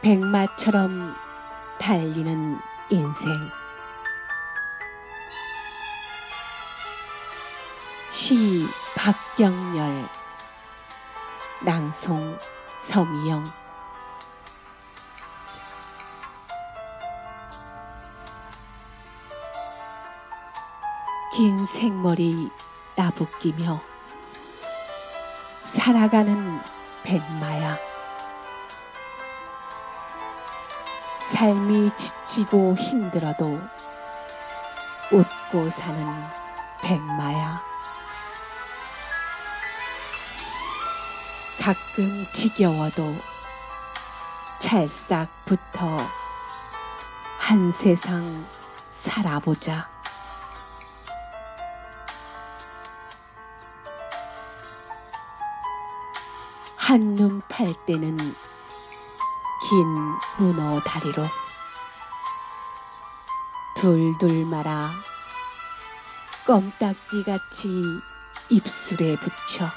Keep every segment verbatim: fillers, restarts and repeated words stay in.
백마처럼 달리는 인생. 시 박경렬, 낭송 서미영. 긴 생머리 나부끼며 살아가는 백마야. 삶이 지치고 힘들어도 웃고 사는 백마야. 가끔 지겨워도 찰싹 붙어 한 세상 살아보자. 한눈 팔 때는 긴 문어 다리로 둘둘 말아 껌딱지같이 입술에 붙여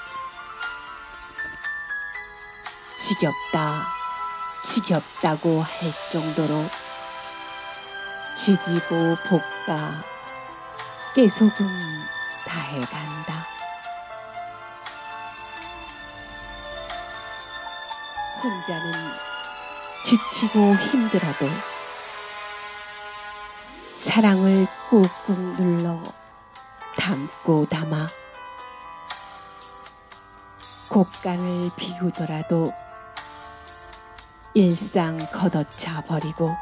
지겹다 지겹다고 할 정도로 지지고 볶아 깨소금 다해간다. 혼자는 지치고 힘들어도 사랑을 꾹꾹 눌러 담고 담아 곡간을 비우더라도 일상 걷어차 버리고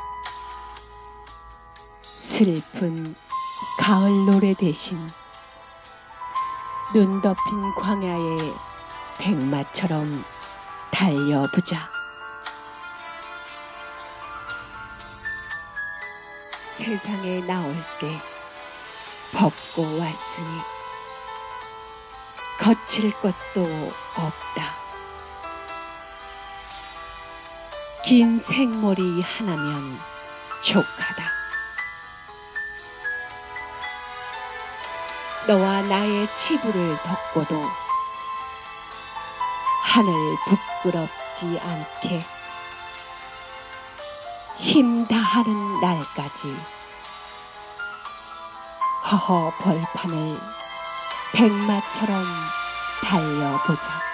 슬픈 가을 노래 대신 눈 덮인 광야의 백마처럼 달려보자. 세상에 나올 때 벗고 왔으니 거칠 것도 없다. 긴 생머리 하나면 족하다. 너와 나의 치부를 덮고도 하늘 부끄럽지 않게 힘 다하는 날까지 허허 벌판을 백마처럼 달려보자.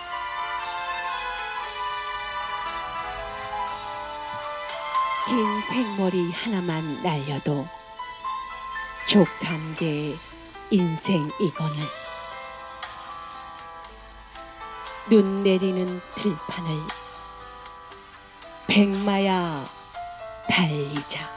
긴 생머리 하나만 날려도 족한 게 인생이거늘. 눈 내리는 들판을 백마야 달리자.